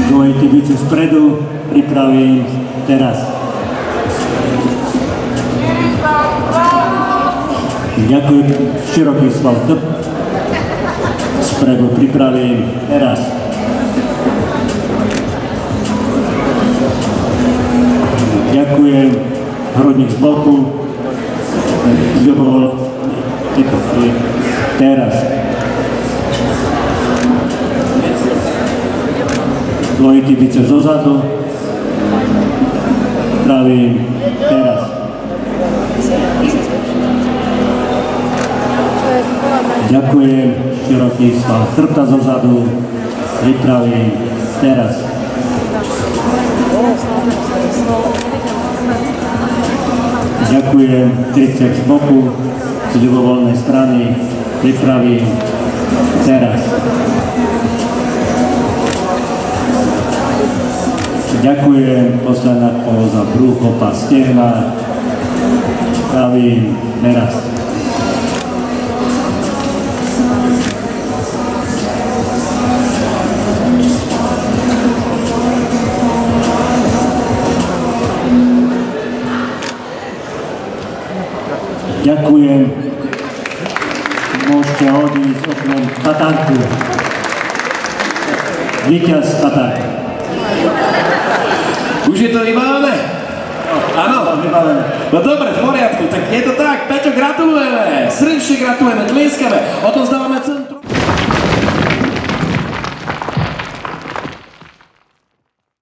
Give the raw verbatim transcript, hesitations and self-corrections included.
Dvojitý biceps spredu, pripravím teraz. Ďakujem, široký sval chrbta. Spredu pripravím teraz. Ďakujem, hrudník z boku. Teraz. Dvojitý biceps zozadu. Pravím teraz. Ďakujem, široký sval chrbta zozadu. Pripravím teraz. Ďakujem, triceps z boku, z ľubovoľnej strany, pripravím teraz. Ďakujem, posledná póza, brúcho, pás, stehna, pravím teraz. Ďakujem. Môžete odísť okrem tatánku. Víťaz tatánku. Už je to vybavené? Áno? Vybavené. No dobre, v poriadku, tak je to tak. Peťo, gratulujeme. Srdečne gratulujeme, tlieskame. Odovzdávame celú